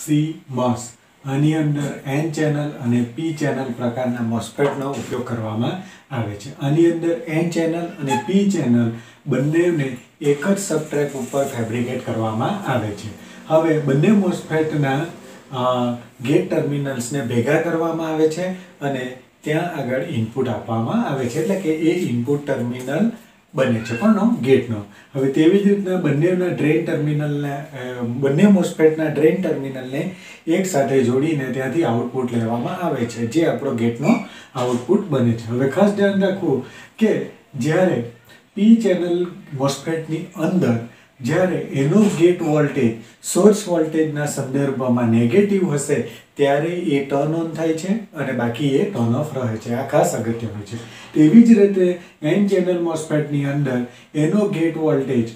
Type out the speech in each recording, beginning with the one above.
CMOS આની અંદર N channel અને P ચેનલ પ્રકારના MOSFET નો ઉપયોગ કરવામાં આવે છે। આની અંદર N ચેનલ અને P ચેનલ બંનેને એક જ સબટ્રેક ઉપર ફેબ્રિકેટ કરવામાં આવે છે। હવે બંને MOSFET ના ગેટ ટર્મિનલ્સ ને ભેગા કરવામાં આવે છે અને ત્યાં આગળ ઇનપુટ આપવામાં આવે છે, એટલે કે એ ઇનપુટ ટર્મિનલ બને છે કોનો ગેટનો। હવે તેવી જ રીતના બંનેના ડ્રેન ટર્મિનલને બંને MOSFETના ડ્રેન ટર્મિનલને એક સાથે જોડીને ત્યાંથી આઉટપુટ લેવામાં આવે છે, જે આપણો ગેટનો આઉટપુટ બને છે। હવે ખાસ ધ્યાન રાખવું કે જ્યારે P ચેનલ MOSFETની અંદર જ્યારે એનો ગેટ વોલ્ટેજ સોર્સ વોલ્ટેજના સંદર્ભમાં નેગેટિવ હશે ત્યારે એ ટર્ન ઓન થાય છે અને બાકી એ ટર્ન ઓફ રહે છે। આ ખાસ અગત્યનું છે। તેવી જ રીતે N ચેનલ MOSFETની અંદર એનો ગેટ વોલ્ટેજ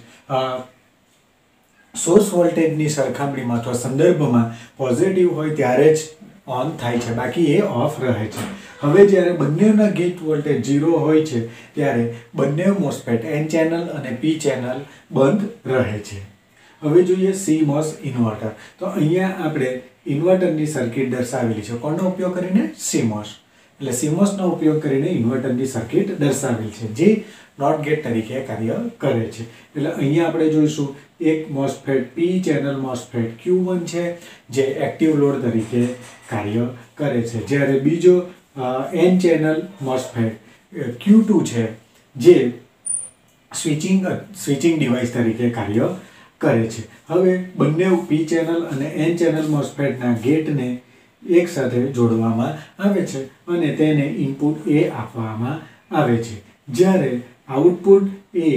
સોર્સ વોલ્ટેજની સરખામણીમાં અથવા સંદર્ભમાં પોઝિટિવ હોય ત્યારે જ ઓન થાય છે, બાકી એ ઓફ રહે છે। હવે જ્યારે બંનેના ગેટ વોલ્ટેજ 0 હોય છે ત્યારે બંને MOSFET N ચેનલ અને P ચેનલ બંધ રહે છે। હવે જોઈએ CMOS ઇન્વર્ટર। તો અહીંયા આપણે ઇન્વર્ટરની સર્કિટ દર્શાવેલી છે, કોનો ઉપયોગ કરીને CMOS, એટલે CMOS નો ઉપયોગ કરીને ઇન્વર્ટરની સર્કિટ દર્શાવેલી છે, જે નોટ ગેટ તરીકે કાર્ય કરે છે। એટલે અહીંયા આપણે જોઈશું એક MOSFET P channel MOSFET Q1 છે જે એક્ટિવ લોડ તરીકે કાર્ય કરે છે, જ્યારે બીજો N ચેનલ MOSFET Q2 છે જે સ્વિચિંગ ડિવાઇસ તરીકે કાર્ય કરે છે। હવે બંને P ચેનલ અને N ચેનલ MOSFET ના ગેટને એક સાથે જોડવામાં આવે છે અને તેને ઇનપુટ A આપવામાં આવે છે, જ્યારે આઉટપુટ એ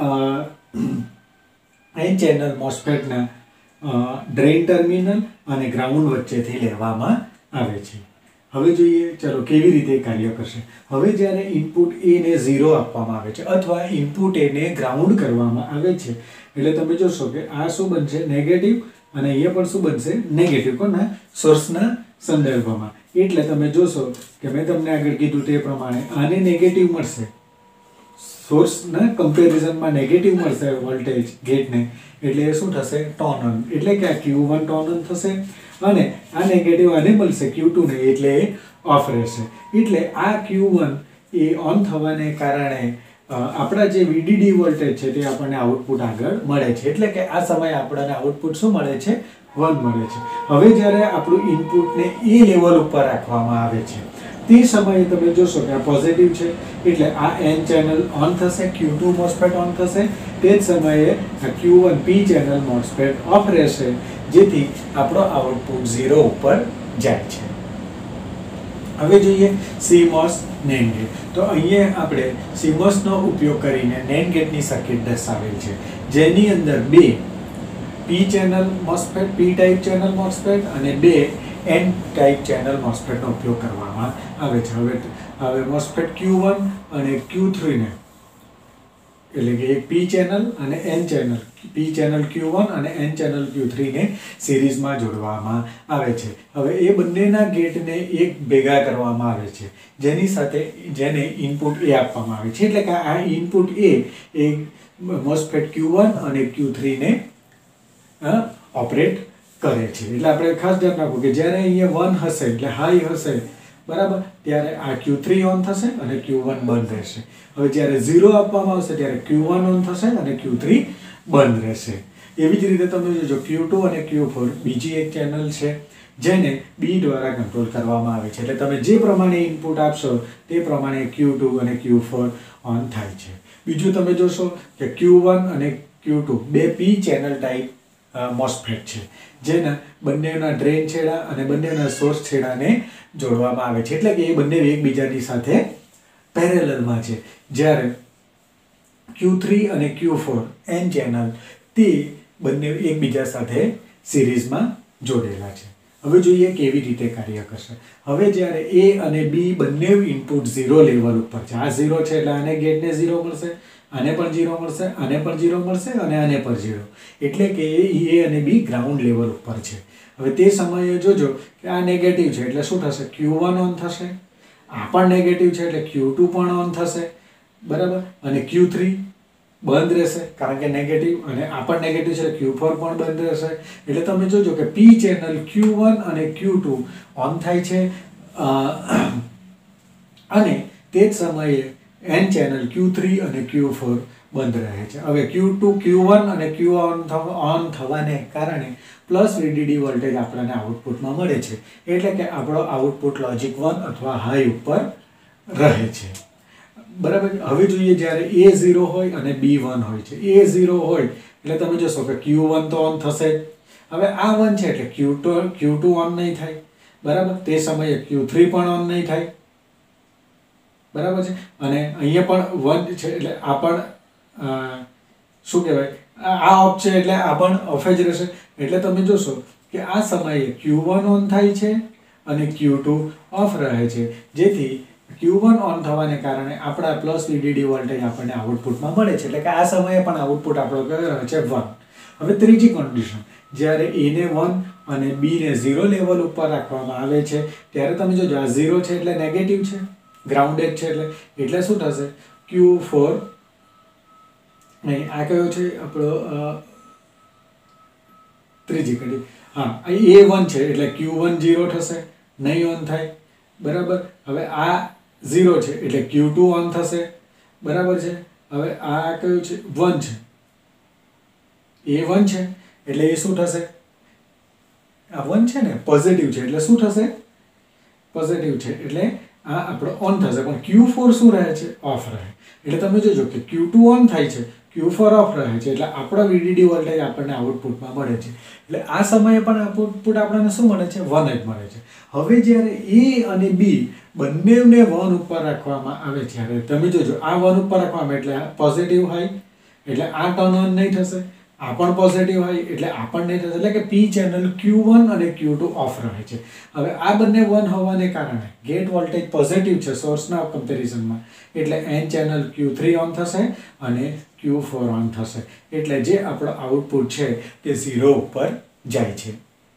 N ચેનલ MOSFET ના ડ્રેન ટર્મિનલ અને ગ્રાઉન્ડ વચ્ચેથી લેવામાં આવે છે। હવે જોઈએ ચલો કેવી રીતે કાર્ય કરશે। હવે જ્યારે ઇનપુટ A ને 0 આપવામાં આવે છે અથવા ઇનપુટ A ને ગ્રાઉન્ડ કરવામાં આવે છે, એટલે તમે જોશો કે આ શું બનશે નેગેટિવ અને અહીંયા પણ શું બનશે નેગેટિવ, કોના સોર્સના સંદર્ભમાં। એટલે તમે જોશો કે મેં તમને આગળ કીધું તે પ્રમાણે આને નેગેટિવ મળશે, સોર્સના કમ્પેરિઝનમાં નેગેટિવ મળશે વોલ્ટેજ ગેટને, એટલે એ શું થશે ટર્ન ઓન, એટલે કે આ Q1 ટર્ન ઓન થશે અને આ નેગેટિવ આને મળશે Q2 ને, એટલે એ ઓફ રહેશે। એટલે આ Q1 એ ઓન થવાને કારણે આપણા જે VDD વોલ્ટેજ છે તે આપણને આઉટપુટ આગળ મળે છે, એટલે કે આ સમયે આપણને આઉટપુટ શું મળે છે 1 મળે છે। હવે જ્યારે આપણું ઇનપુટને એ લેવલ ઉપર રાખવામાં આવે છે તે સમયે તમે જોશો કે આ પોઝિટિવ છે, એટલે આ N ચેનલ ઓન થશે, Q2 MOSFET ઓન થશે, તે જ સમયે આ Q1 P channel MOSFET of રહેશે, જેથી આપણો આઉટપુટ 0 ઉપર જાય છે। હવે જોઈએ CMOS NAND ગેટ। તો અહીંયા આપણે CMOS નો ઉપયોગ કરીને NAND ગેટની સર્કિટ દર્શાવેલ છે, જેની અંદર બે P channel MOSFET P type channel MOSFET અને બે N ટાઈપ ચેનલ MOSFET નો ઉપયોગ કરવામાં આવે છે। હવે MOSFET Q1 અને Q3 ને, એટલે કે એક P ચેનલ અને N channel, P channel Q1 અને N ચેનલ Q3 ને સિરીઝમાં જોડવામાં આવે છે। હવે એ બંનેના ગેટને એક ભેગા કરવામાં આવે છે, જેની સાથે જેને ઇનપુટ A આપવામાં આવે છે, એટલે કે આ input A A MOSFET Q1 અને Q3 ને ઓપરેટ કરે છે। એટલે આપણે ખાસ ધ્યાન રાખવું કે જ્યારે અહીંયા 1 હશે એટલે હાઈ હશે, બરાબર, ત્યારે આ Q3 ઓન થશે અને Q1 બંધ રહેશે। હવે જ્યારે 0 આપવામાં આવશે ત્યારે Q1 ઓન થશે અને Q3 બંધ રહેશે। એવી જ રીતે તમે જોજો Q2 અને Q4 બીજી એક ચેનલ છે જેને B દ્વારા કંટ્રોલ કરવામાં આવે છે, એટલે તમે જે પ્રમાણે ઇનપુટ આપશો તે પ્રમાણે Q2 અને Q4 ઓન થાય છે। બીજું તમે જોશો કે Q1 અને Q2 બે P ચેનલ ટાઈપ MOSFET છે, જેના બંનેના ડ્રેન છેડા અને બંનેના સોર્સ છેડાને જોડવામાં આવે છે, એટલે કે એ બંને એકબીજાની સાથે પેરેલલમાં છે, જ્યારે Q3 અને Q4 N ચેનલ તે બંને એકબીજા સાથે સિરીઝમાં જોડેલા છે। હવે જોઈએ કેવી રીતે કાર્ય કરશે। હવે જ્યારે A અને B બંને ઇનપુટ 0 લેવલ ઉપર છે, આ 0 છે એટલે આને ગેટને 0 મળશે, આને પણ 0 મળશે, આને પણ 0 મળશે અને આને પણ 0, એટલે કે A અને B ગ્રાઉન્ડ લેવલ ઉપર છે। હવે તે સમયે જોજો કે આ નેગેટિવ છે એટલે શું થશે Q1 ઓન થશે, આ પણ નેગેટિવ છે એટલે Q2 પણ ઓન થશે, બરાબર, અને Q3 બંધ રહેશે કારણ કે નેગેટિવ, અને આ પણ નેગેટિવ છે Q4 પણ બંધ રહેશે. એટલે તમે જોજો કે P ચેનલ Q1 અને Q2 ઓન થાય છે અને તે જ સમયે N ચેનલ Q3 અને Q4 બંધ રહે છે. હવે Q1 અને Q ઓન થવાને કારણે પ્લસ VDD વોલ્ટેજ આપણને આઉટપુટમાં મળે છે. એટલે કે આપણો આઉટપુટ લોજિક 1 અથવા હાઈ ઉપર રહે છે. બરાબર. હવે જોઈએ જ્યારે A0 હોય અને B1 હોય છે. A0 હોય એટલે તમે જોશો કે Q1 તો ઓન થશે. હવે આ 1 છે એટલે Q2 ઓન નહીં થાય. બરાબર. તે સમયે Q3 પણ ઓન નહીં થાય. બરાબર છે. અને અહીંયા પણ 1 છે એટલે આ પણ શું કહેવાય, આ ઓફ છે એટલે આ પણ ઓફ જ રહેશે. એટલે તમે જોશો કે આ સમયે Q1 ઓન થાય છે અને Q2 ઓફ રહે છે. જેથી Q1 ઓન થવાને કારણે આપણા પ્લસ VDD વોલ્ટેજ આપણને આઉટપુટમાં મળે છે. એટલે કે આ સમયે પણ આઉટપુટ આપણો કયો રહે છે 1. હવે ત્રીજી કન્ડિશન, જ્યારે A ને 1 અને B ને 0 લેવલ ઉપર રાખવામાં આવે છે ત્યારે તમે જોજો આ 0 છે એટલે નેગેટિવ છે, ગ્રાઉન્ડેડ છે એટલે શું થશે Q4 નહીં, આ કયો છે આપણો ત્રીજી કડી, હા A1 છે એટલે Q1 0 થશે, નહીં ઓન થાય. બરાબર. હવે આ 0 છે એટલે Q2 ઓન થશે. બરાબર છે. હવે આ કયું છે 1 છે, A1 છે એટલે એ શું થશે, આ 1 છે ને પોઝિટિવ છે એટલે શું થશે, પોઝિટિવ છે એટલે આ આપણો ઓન થશે. પણ Q4 શું રહે છે, ઓફ રહે. એટલે તમે જોજો કે Q2 ઓન થાય છે, Q4 ઓફ રહે છે એટલે આપણો VDD વોલ્ટેજ આપણને આઉટપુટમાં મળે છે. એટલે આ સમયે પણ આઉટપુટ આપણને શું મળે છે, 1 જ મળે છે. હવે જ્યારે A અને B બંનેને 1 ઉપર રાખવામાં આવે ત્યારે તમે જોજો આ 1 ઉપર રાખવામાં એટલે આ પોઝિટિવ હાઈ એટલે આ ટર્ન ઓન નહીં થશે, આ પણ પોઝિટિવ હાઈ એટલે આ પણ નહીં થશે. એટલે કે P ચેનલ Q1 અને Q2 ઓફ રહે છે. હવે આ બંને 1 હોવાને કારણે ગેટ વોલ્ટેજ પોઝિટિવ છે સોર્સના કમ્પેરિઝનમાં એટલે N ચેનલ Q3 ઓન થશે અને Q4 ઓન થશે. એટલે જે આપણો આઉટપુટ છે તે 0 ઉપર જાય છે.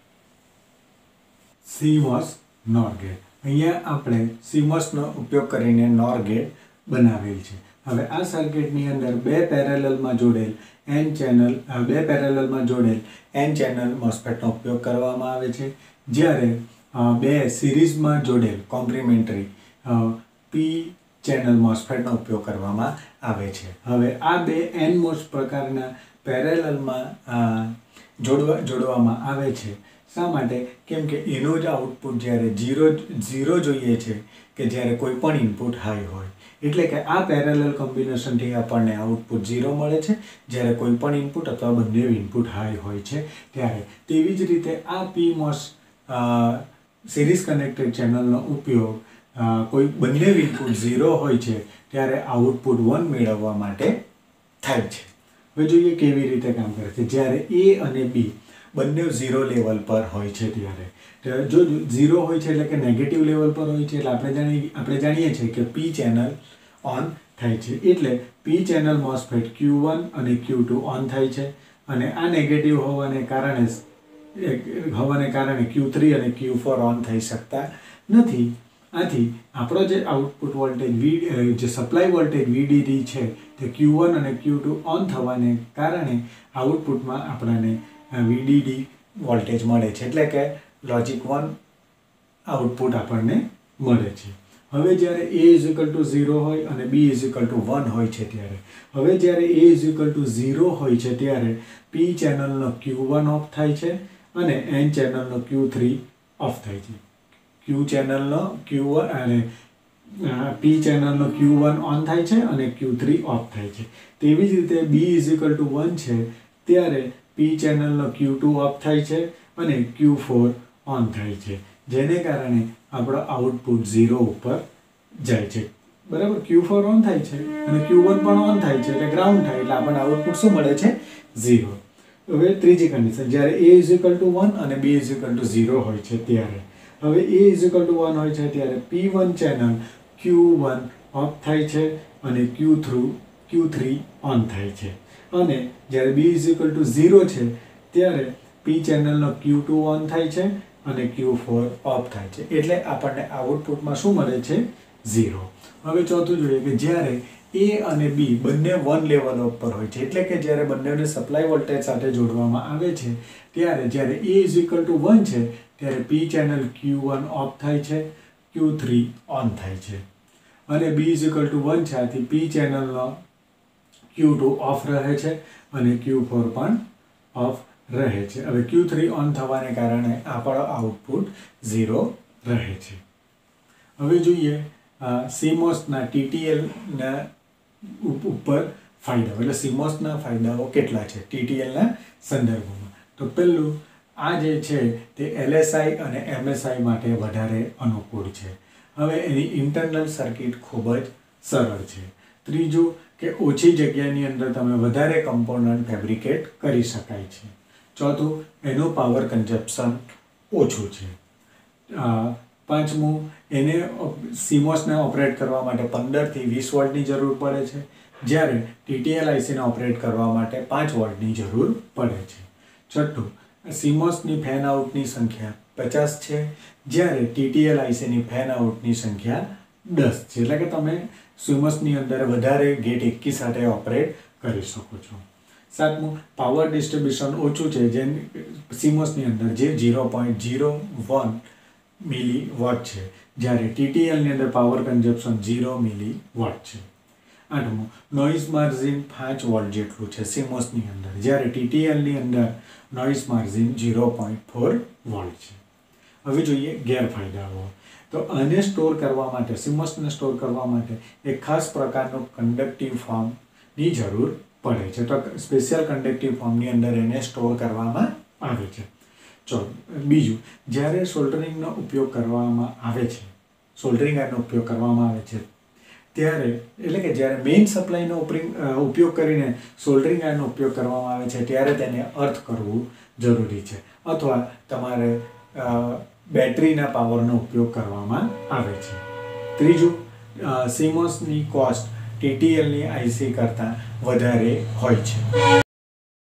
CMOS NOR gate. અહીંયા આપણે CMOS નો ઉપયોગ કરીને NOR ગેટ બનાવેલ છે. હવે આ સર્કિટની અંદર બે પેરેલલમાં જોડેલ N ચેનલ MOSFET નો ઉપયોગ કરવામાં આવે છે. જ્યારે બે સિરીઝમાં જોડેલ કોમ્પ્લિમેન્ટરી P ચેનલ MOSFET નો ઉપયોગ કરવામાં આવે છે. હવે આ બે NMOS પ્રકારના પેરેલલમાં જોડવામાં આવે છે. શા માટે? કેમ કે એનો જ આઉટપુટ જ્યારે 0 જોઈએ છે કે જ્યારે કોઈ પણ ઇનપુટ હાઈ હોય. એટલે કે આ પેરેલલ કોમ્બિનેશનથી આપણને આઉટપુટ 0 મળે છે જ્યારે કોઈ પણ ઇનપુટ અથવા બંને ઇનપુટ હાઈ હોય છે ત્યારે. તેવી જ રીતે આ PMOS સિરીઝ કનેક્ટેડ ચેનલનો ઉપયોગ કોઈ બંને ઇનપુટ 0 હોય છે ત્યારે આઉટપુટ 1 મેળવવા માટે થાય છે. હવે જોઈએ કેવી રીતે કામ કરે છે. જ્યારે A અને B બંને 0 લેવલ પર હોય છે ત્યારે જો 0 હોય છે એટલે કે નેગેટિવ લેવલ પર હોય છે એટલે આપણે જાણીએ છીએ કે P ચેનલ ઓન થાય છે. એટલે P ચેનલ MOSFET Q1 અને Q2 ઓન થાય છે અને આ નેગેટિવ હોવાને કારણે Q3 અને Q4 ઓન થઈ શકતા નથી. આથી આપણો જે આઉટપુટ વોલ્ટેજ જે સપ્લાય વોલ્ટેજ VDD છે તે Q1 અને Q2 ઓન થવાને કારણે આઉટપુટમાં આપણને VDD વોલ્ટેજ મળે છે. એટલે કે લોજિક 1 આઉટપુટ આપણને મળે છે. હવે જ્યારે A 0 હોય અને B 1 હોય છે ત્યારે હવે જ્યારે A 0 હોય છે ત્યારે P ચેનલનો Q1 ઓફ થાય છે અને N ચેનલનો Q3 ઓફ થાય છે. Q ચેનલનો Q1 અને P ચેનલનો Q1 ઓન થાય છે અને Q3 ઓફ થાય છે. તેવી જ રીતે B 1 છે ત્યારે P ચેનલનો Q2 ઓફ થાય છે અને Q4 ઓન થાય છે. જેને કારણે આપણો આઉટપુટ 0 ઉપર જાય છે. બરાબર. Q4 ઓન થાય છે અને Q1 પણ ઓન થાય છે એટલે ગ્રાઉન્ડ થાય એટલે આપણને આઉટપુટ શું મળે છે, 0. હવે ત્રીજી કન્ડિશન, જ્યારે A 1 અને B 0 હોય છે ત્યારે હવે A 1 હોય છે ત્યારે P1 ચેનલ Q1 ઓફ થાય છે અને Q3 ઓન થાય છે. અને જ્યારે B 0 છે ત્યારે P ચેનલનો Q2 ઓન થાય છે અને Q4 ઓફ થાય છે. એટલે આપણને આઉટપુટમાં શું મળે છે, 0. હવે ચોથું જોઈએ કે જ્યારે A અને B બંને 1 લેવલ ઉપર હોય છે, એટલે કે જ્યારે બંનેને સપ્લાય વોલ્ટેજ સાથે જોડવામાં આવે છે ત્યારે જ્યારે A is equal to 1 છે ત્યારે P ચેનલ Q1 ઓફ થાય છે, Q3 ઓન થાય છે, અને B is equal to 1 છે, આથી P ચેનલનો Q2 ઓફ રહે છે અને Q4 પણ ઓફ રહે છે. હવે Q3 ઓન થવાને કારણે આપણો આઉટપુટ 0 રહે છે. હવે જોઈએ CMOSના TTLના ઉપર ફાયદાઓ, એટલે CMOSના ફાયદાઓ કેટલા છે TTLના સંદર્ભમાં. તો પહેલું, આ જે છે તે LSI અને MSI માટે વધારે અનુકૂળ છે. હવે એની ઇન્ટરનલ સર્કિટ ખૂબ જ સરળ છે. ત્રીજું કે ઓછી જગ્યાની અંદર તમે વધારે કમ્પોનન્ટ ફેબ્રિકેટ કરી શકાય છે. ચોથું, એનું પાવર કન્ઝપ્શન ઓછું છે. પાંચમું, એને CMOSને ઓપરેટ કરવા માટે 15 થી 20 વોલ્ટની જરૂર પડે છે, જ્યારે TTL ICને ઓપરેટ કરવા માટે 5 વોલ્ટની જરૂર પડે છે. છઠ્ઠું, CMOSની ફેન આઉટની સંખ્યા 50 છે, જ્યારે TTL ICની ફેન આઉટની સંખ્યા 10 છે, એટલે કે તમે CMOSની અંદર વધારે ગેટ એકી સાથે ઓપરેટ કરી શકો છો. સાતમું, પાવર ડિસ્ટ્રીબ્યુશન ઓછું છે જે CMOSની અંદર જે 0.01 મિલી વોટ છે, જ્યારે TTLની અંદર પાવર કન્ઝપ્શન 0 મિલી વોટ છે. આઠમું, નોઇઝ માર્જિન 5 વોલ્ટ જેટલું છે CMOSની અંદર, જ્યારે TTLની અંદર નોઇઝ માર્જિન 0.4 વોલ્ટ છે. હવે જોઈએ ગેરફાયદાઓ. તો આને સ્ટોર કરવા માટે, CMOSને સ્ટોર કરવા માટે એક ખાસ પ્રકારનું કન્ડક્ટિવ ફોર્મની જરૂર પડે છે. તો સ્પેશિયલ કન્ડક્ટિવ ફોર્મની અંદર એને સ્ટોર કરવામાં આવે છે. બીજું, જ્યારે સોલ્ડરિંગનો ઉપયોગ કરવામાં આવે છે, સોલ્ડરિંગ આયરનનો ઉપયોગ કરવામાં આવે છે ત્યારે, એટલે કે જ્યારે મેઇન સપ્લાયનો ઉપયોગ કરીને સોલ્ડરિંગ આયરનનો ઉપયોગ કરવામાં આવે છે ત્યારે તેને અર્થ કરવું જરૂરી છે, અથવા તમારે બેટરીના પાવરનો ઉપયોગ કરવામાં આવે છે. ત્રીજું, CMOSની કોસ્ટ TTLની IC કરતાં વધારે હોય છે.